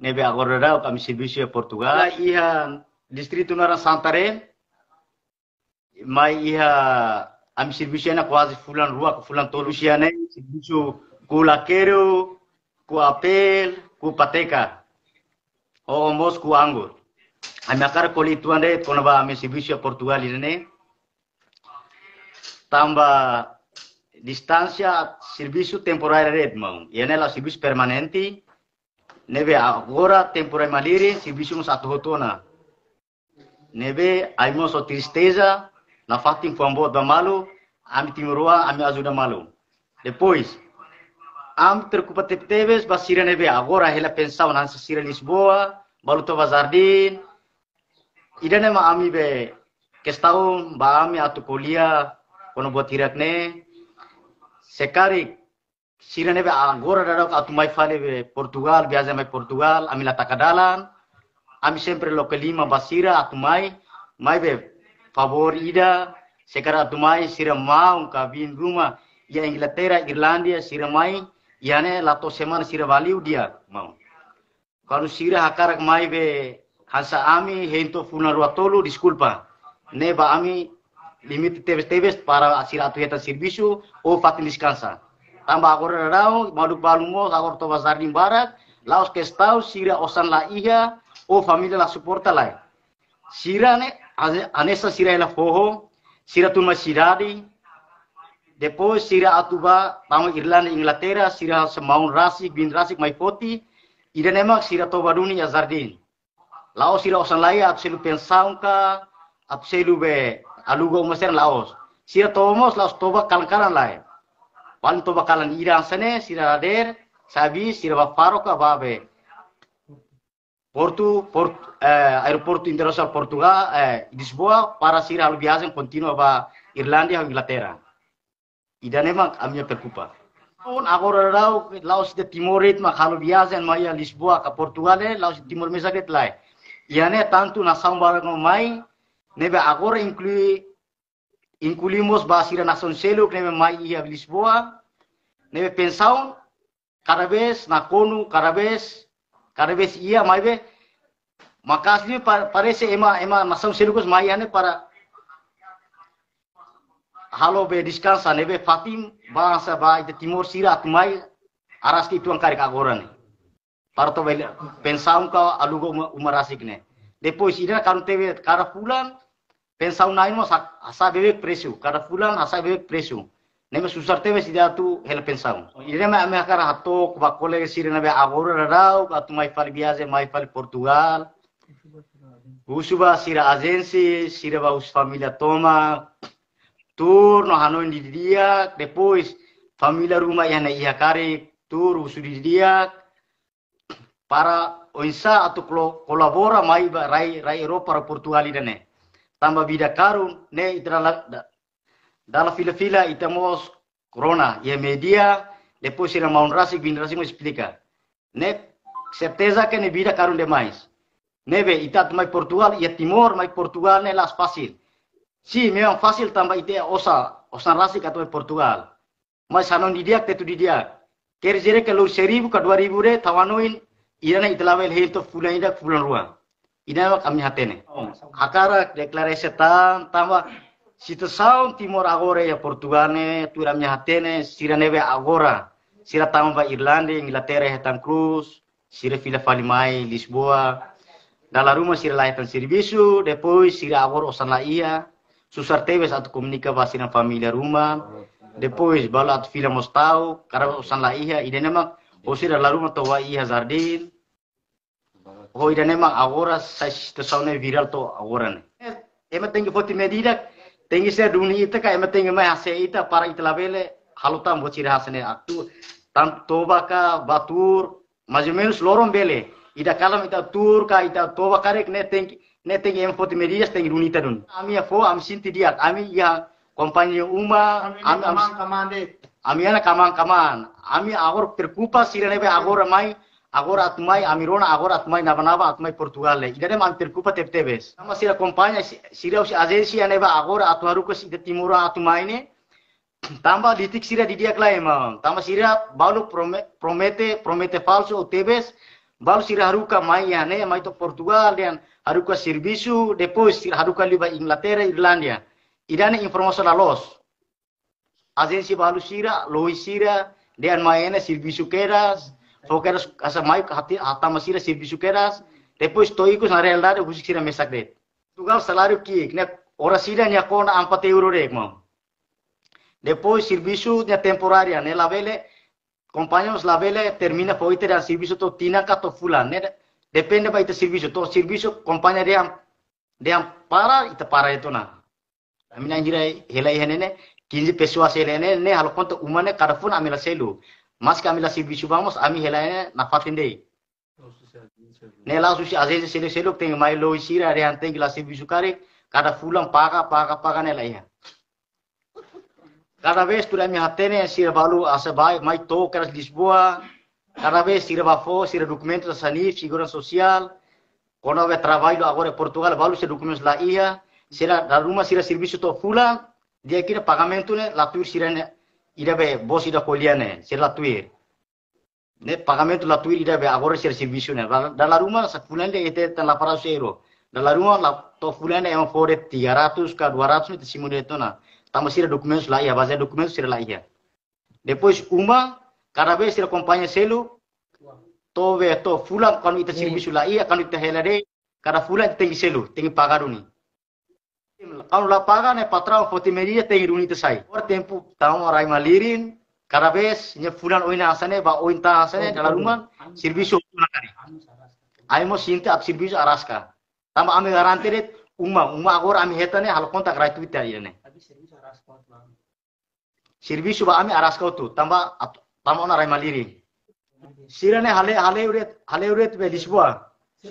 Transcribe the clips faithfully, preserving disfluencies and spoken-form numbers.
nebe agora dau kami serviço Portugal iha distrito Nara Santarém, mas iha ami serviço na quase fulan rua fulan tolu siane serviço ku laqueiro, ku apel, ku pateca, o mos ku anggur. Ami akar kolituan de kono ba ami serviço Portugal ini tambah distância serviço temporário red mau. Iane la serviço permanente. Nebe agora temporário maliri serviço nos atuhotona. Nebe aimo so tristeza na fatin pambo da malu, ami timurua ami ajuda malu. Depois am tercupa teves basira nebe agora ela pensava na sira Lisboa, baluto Jardim. Idane ma ami be questão ba ami atu kuliah kono buat tirakne sekari sira nebe agora dadak atu mai fale be Portugal, viaja mai Portugal, ami la takadalan. Ami sempre lokalima basira atu mai, mai be favor ida, sekarang atu mai sira mau kabin rumah ya Inglaterra, Irlandia sira mai, iane lato semana sira valiu dia mau. Kalau sira hakarak mai be hasa ami hento funarua tolu disculpa. Neba ami limite teves teves para sira atu heta serviço ou fatin descansa. Tambah agora rau, madu balumo agora to Jardim Barat, laos questão sira osan la iha o família la suporta lá. Sira ne anessa sira ela forro, sira tu uma cidade. Depois sira atuba tamo Irlanda, Inglaterra, sira semaun rasik bin rasik mai foti. Ida nemak sira to baduni ya Jardim. Laos sira osan lai atu selu pensaun ka, atu selu be alugo umaser laos. Sira tomos laos toba kalan-kalan lai. Paling toba kalan ida sene sira ader, sabi sira ba faro ka babe. Porto, Porto eh, aeroporto internacional Portugal, eh, Lisboa, para sira alu viagem continua ba Irlanda ou Inglaterra. Ida nemak a minha preocupa. Agora rau laos de Timoret ma alu viagem mai a Lisboa ka Portugal eh, laos de Timor Mesaket lai. Iane tanto nação barang mai nebe agora inclui incluímos ba sira nação selo nebe mai ia Lisboa. Nebe pensau cada vez na konu cada vez cada vez ia mai be makasli parece ema ema nação selugos mai ane para halo be descansa nebe fatim bahasa ba de timor sira mai aras ki tuang kari agora ne para to pensau ka alugo umarasik ne depois ida kan teve cara fulan pensau nain mas asa bebek preço cada fulan asa bebek preço neme susar teve sida tu hel pensau ida me me cara hato ba colega sira nebe agora rau atu mai fal viaje mai fal Portugal usuba sira agensi sira ba us família toma tur no hanoi di dia depois família rumah yang ia kare tur usu di dia para oinsa atau kolabora mai ba rai rai Eropa para Portugal idane tambah bida karun ne idra dalla fila-fila itamos corona e media depois sira maun rasik bin rasik mo explica ne certeza que ne vida karun demais nebe itat mai Portugal e Timor mai Portugal ne las fácil si memang fácil tambah ide osa osan rasik atau Portugal mas hanon di dia tetu di dia ker jere ke lu seribu ka dua ribu re tawanoin irana itlavel heto fulan ida fulan ruang ida kami hatene akara deklarasi tan tambah situação Timor agora ya Portugal ne turamnya hatene sira neve agora sira tamba Irlanda Inglaterra hetan Cruz sira fila falimai Lisboa dalla rumah sira lahetan serviço depois sira agora osan la ia susar teves atau komunika basina família rumah depois bala atau fila mostau karena osan la ia ide nemak o sira la rumah towa ia Jardim o ide nemak agora sa situação ne viral to agora ne ema tengi foti medida tengi se dunia ita ka ema tengi mai hase ita para itlabele halutam bocir hasene atu tam toba ka batur mais ou menos lorom bele ida kalam ita tur ka ita toba karek ne tengi ne tengi ema foti medidas tengi dunia ita dun ami fo am sinti dia ami ya kompanyi uma ami am kamande ami ana kaman kaman ami agor preocupa sira nebe agora mai agora atmai amirona agora atmai nava-nava atmai Portugal le ida man preocupa tep-tebes sama sira kompanyi sira usi agensia neba agora atu harukas ida timura atmai ne tambah ditik sira di dia klaim tambah sira balu promete promete falso tebes balu sira haruka mai ya ne mai to Portugal dan haruka serviço depois sira haruka liba Inglaterra Irlandia idane informasi la los agensi balu sira loi sira dan mai ne serviço keras fokeras asa mai hati hata sira serviço keras depois toikus na realidade husik sira mesak det Portugal salário que ne ora sira nya kona empat euro rek mau depois serviço nya temporária ne la vele companheiros la vele termina foi ter serviço to tina ka to fulan ne depende ba ite serviço to serviço companhia dia dia para ita para itu na amina hira helai henene quinze pessoas helene ne halo konto umane kada fun amila selu mas ka amila serviço vamos ami helai na fatinde ne la susi azese selu selu tem mai lo isira dia tem la serviço kare kada fulan paga paga paga ne la ia cada vez tu me hatene sira balu asa bai mai to keras Lisboa cada vez sira bafo sira documentos da sanif segurança social quando vai trabalho agora em Portugal balu sira documentos lá ia sira da rumah sira serviço to fula dia kira pagamento ne la tuir sira ne ida be bos ida koliane sira la tuir ne pagamento la tuir ida be agora sira serviço ne da la rumah sa fulane ite tan la para euro da la rumah la to fulane em fore tiga ratus ka dua ratus ne simune to na tama sira documentos lá ia base documentos sira lá ia depois uma cada vez sira companhia selu to ve to fulan quando ita serviço lá ia quando ita helade cada fulan tem selu tem pagar uni kalau la paga ne patrão fotimeria tem uni te sai por tempo tamo rai malirin cada vez nya fulan oina asane ba ointa asane dalam rumah serviço na kari ai mo sinta ab serviço araska tama ame garante uma uma agora ami hetane hal kontak gratuita ine serviço ba ami araska tu tamba tamo na rai maliri sirane hale hale uret hale uret be Lisboa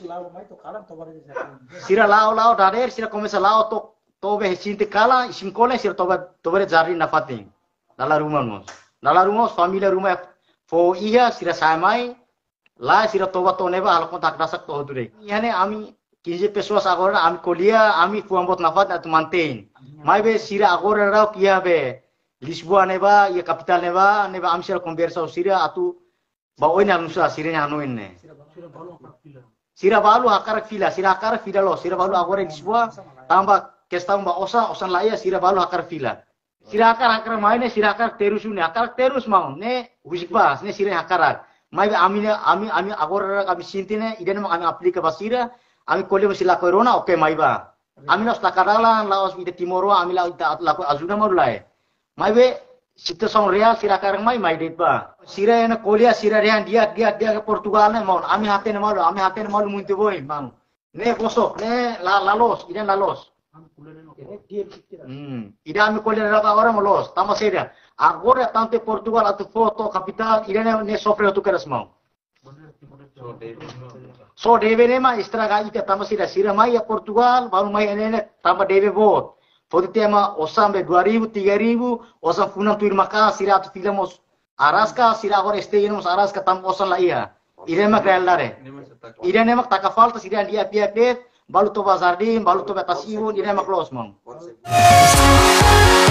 sira lao lao dader sira começa lao to to be sinte kala sinkole sira to to be jari na fating dala rumah mos dala rumah família rumah fo iya sira samai la sira to to neba hal kontak dasak to dure yani ami quinze pessoas agora ami kolia ami fuambot nafat atu mantain mai be sira agora rau kia be Lisboa neba ia capital neba neba am sira conversa sira atu ba oina nusa sira nya hanuin ne sira balu hakar fila sira hakar fila lo sira balu agora Lisboa tamba kestang ba osa osan laia sira balu hakar fila sira hakar hakar mai ne sira hakar terus ne hakar terus mau ne husik bas ne sira hakar mai be ami ami ami agora kami sintine iden mo ami aplika basira ami kole masila corona oke mai ba ami nos takaralan laos ite timoro ami la ita la azuna modulai mai be situação real sira karang mai mai det ba sira ena kolia sira rean dia dia dia ke Portugal ne mau ami hatene malu ami hatene malu muito boi mang ne kosok ne la lalos iden lalos hmm ida ami kolia raba orang los tama sira agora tante Portugal atu foto capital iden ne sofre tu keras mau so deve ne ma estraga ite tama sira sira mai ya Portugal baru mai ene tama deve bot Pode tema osambe dua ribu, tiga ribu, osam funan tuir maka sira tu filamos araska sira agora este nos araska tam osan la ia. Ire mak real dare. Ire ne mak taka falta sira dia pia pet, balu to bazardim, balu to betasiun, ire mak los mong.